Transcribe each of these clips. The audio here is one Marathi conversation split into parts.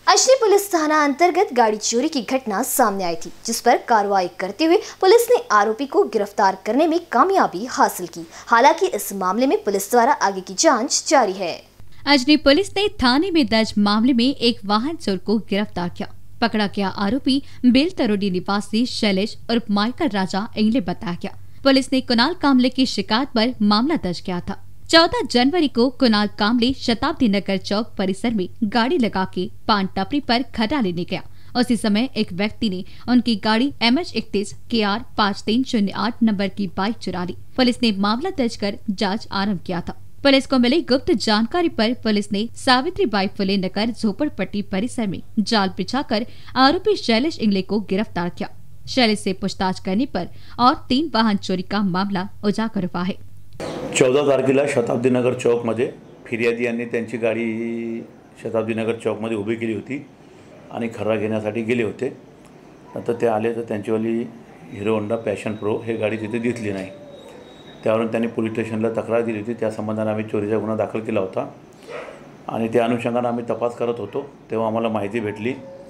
अजनी पुलिस थाना अंतर्गत गाड़ी चोरी की घटना सामने आई थी, जिस पर कार्रवाई करते हुए पुलिस ने आरोपी को गिरफ्तार करने में कामयाबी हासिल की। हालांकि इस मामले में पुलिस द्वारा आगे की जांच जारी है। अजनी पुलिस ने थाने में दर्ज मामले में एक वाहन चोर को गिरफ्तार किया। पकड़ा गया आरोपी बेल तरोडी निवासी शैलेश उर्फ माइकल राजा इंगले बताया गया। पुलिस ने कुणाल कामले की शिकायत पर मामला दर्ज किया था। 14 जनवरी को कुणाल कामले शताब्दी नगर चौक परिसर में गाड़ी लगा के पान टपरी पर खड्डा लेने गया। उसी समय एक व्यक्ति ने उनकी गाड़ी MH31 KR 5308 नंबर की बाइक चुरा ली। पुलिस ने मामला दर्ज कर जांच आरंभ किया था। पुलिस को मिली गुप्त जानकारी पर पुलिस ने सावित्रीबाई फुले नगर झोपड़पट्टी परिसर में जाल बिछाकर आरोपी शैलेश इंगले को गिरफ्तार किया। शैलेश से पूछताछ करने पर और 3 वाहन चोरी का मामला उजागर हुआ है। 14 तारखेला शताब्दी नगर चौकमध्ये फिर्यादी यांनी त्यांची गाडी शताब्दी नगर चौकमध्ये उभी केली होती आणि खर्रा घेण्यासाठी गेले होते। नंतर ते आले तर त्यांचीवाली हिरो होंडा पॅशन प्रो हे गाडी तिथे दिसली नाही। त्यावरून त्यांनी पोलीस स्टेशनला तक्रार दिली होती। त्या संबंधाने आम्ही चोरीचा गुन्हा दाखल केला होता आणि त्या अनुषंगाने आम्ही तपास करत होतो। तेव्हा आम्हाला माहिती भेटली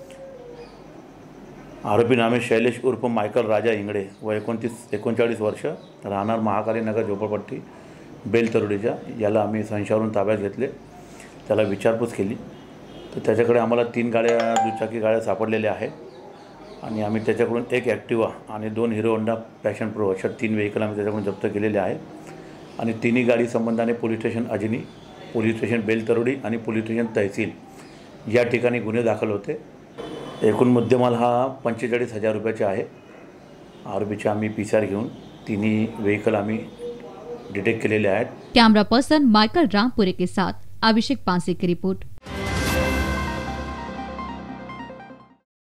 आरोपी नामे शैलेश उर्फ माइकल राजा इंगडे वय 39 वर्ष, राहणार महाकाली नगर झोपडपट्टी बेल तरोडीच्या, याला आम्ही संशयावरून ताब्यात घेतले। त्याला विचारपूस केली तर त्याच्याकडे आम्हाला 3 गाड्या दुचाकी गाड्या सापडलेल्या आहेत आणि आम्ही त्याच्याकडून एक ॲक्टिवा आणि 2 हिरो होंडा पॅशन प्रो अशा 3 व्हेकल आम्ही त्याच्याकडून जप्त केलेले आहेत आणि तिन्ही गाडी संबंधाने police station Ajni, police station Beltarodi आणि पोलीस स्टेशन तहसील या ठिकाणी गुन्हे दाखल होते। एकूण मुद्देमाल हा 45,000 रुपयाचे आहे। आरोपीचे आम्ही PCR घेऊन तिन्ही व्हेकल आम्ही डिटेक्ट केलेले आहेत। कैमरा पर्सन माइकल रामपुरे के साथ अभिषेक पांसे की रिपोर्ट।